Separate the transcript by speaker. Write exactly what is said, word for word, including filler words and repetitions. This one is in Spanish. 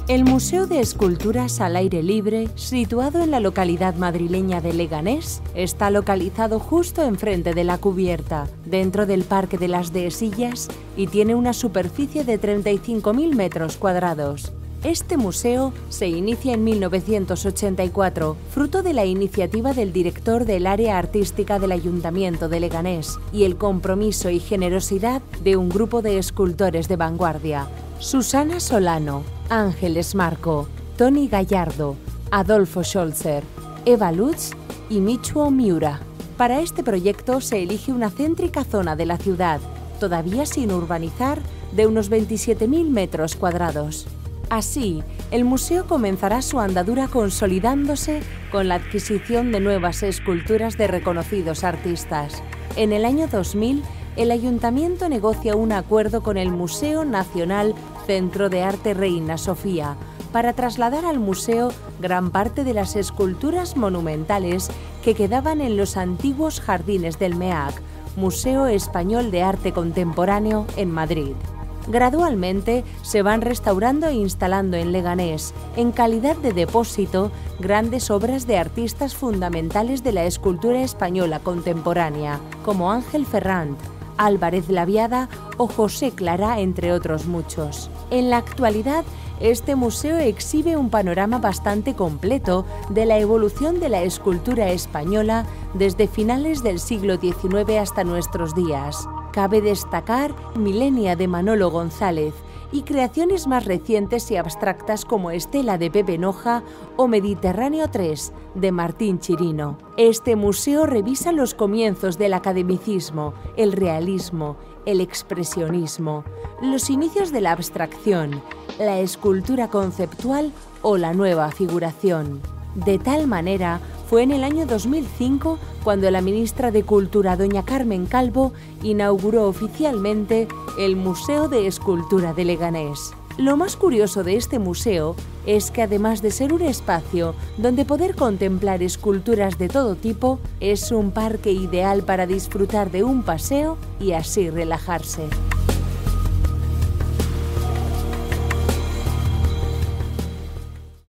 Speaker 1: El Museo de Esculturas al Aire Libre, situado en la localidad madrileña de Leganés, está localizado justo enfrente de la cubierta, dentro del Parque de las Dehesillas, y tiene una superficie de treinta y cinco mil metros cuadrados. Este museo se inicia en mil novecientos ochenta y cuatro, fruto de la iniciativa del director del área artística del Ayuntamiento de Leganés y el compromiso y generosidad de un grupo de escultores de vanguardia: Susana Solano, Ángeles Marco, Tony Gallardo, Adolfo Scholzer, Eva Lutz y Michuo Miura. Para este proyecto se elige una céntrica zona de la ciudad, todavía sin urbanizar, de unos veintisiete mil metros cuadrados. Así, el museo comenzará su andadura consolidándose con la adquisición de nuevas esculturas de reconocidos artistas. En el año dos mil, el Ayuntamiento negocia un acuerdo con el Museo Nacional Centro de Arte Reina Sofía para trasladar al museo gran parte de las esculturas monumentales que quedaban en los antiguos jardines del M E A C, Museo Español de Arte Contemporáneo, en Madrid. Gradualmente se van restaurando e instalando en Leganés, en calidad de depósito, grandes obras de artistas fundamentales de la escultura española contemporánea, como Ángel Ferrand, Álvarez Laviada o José Clará, entre otros muchos. En la actualidad, este museo exhibe un panorama bastante completo de la evolución de la escultura española desde finales del siglo diecinueve hasta nuestros días. Cabe destacar Milenia de Manolo González y creaciones más recientes y abstractas como Estela de Pepe Noja o Mediterráneo tres de Martín Chirino. Este museo revisa los comienzos del academicismo, el realismo, el expresionismo, los inicios de la abstracción, la escultura conceptual o la nueva figuración. De tal manera, fue en el año dos mil cinco cuando la ministra de Cultura, doña Carmen Calvo, inauguró oficialmente el Museo de Escultura de Leganés. Lo más curioso de este museo es que, además de ser un espacio donde poder contemplar esculturas de todo tipo, es un parque ideal para disfrutar de un paseo y así relajarse.